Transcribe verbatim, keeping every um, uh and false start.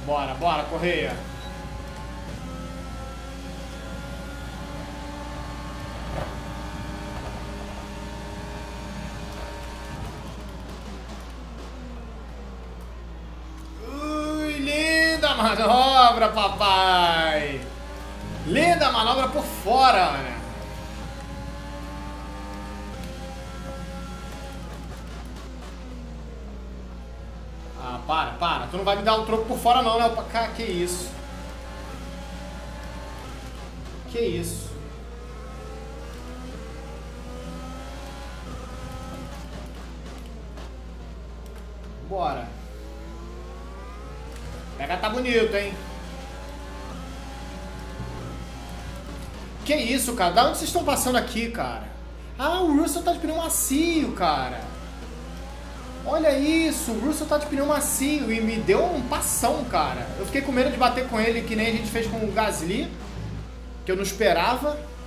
Bora, bora, Correia. Ui, linda manobra, papai. Linda manobra por fora, né? Ah, para, para. Tu não vai me dar um troco por fora não, né? Cara, que isso? Que isso? Bora. Pega, tá bonito, hein? Que isso, cara? Da onde vocês estão passando aqui, cara? Ah, o Russell tá de pneu macio, cara. Olha isso, o Russell tá de pneu macio e me deu um passão, cara. Eu fiquei com medo de bater com ele, que nem a gente fez com o Gasly, que eu não esperava.